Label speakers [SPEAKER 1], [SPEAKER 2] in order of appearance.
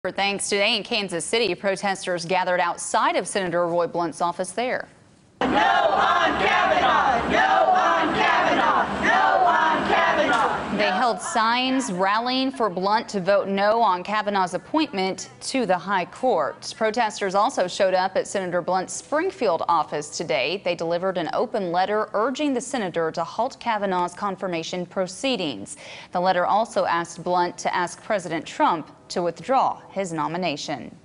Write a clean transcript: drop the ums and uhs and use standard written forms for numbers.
[SPEAKER 1] Thanks. Today in Kansas City, protesters gathered outside of Senator Roy Blunt's office there.
[SPEAKER 2] No on Kavanaugh! No on Kavanaugh! No on Kavanaugh!
[SPEAKER 1] They held signs rallying for Blunt to vote no on Kavanaugh's appointment to the high court. Protesters also showed up at Senator Blunt's Springfield office today. They delivered an open letter urging the senator to halt Kavanaugh's confirmation proceedings. The letter also asked Blunt to ask President Trump to withdraw his nomination.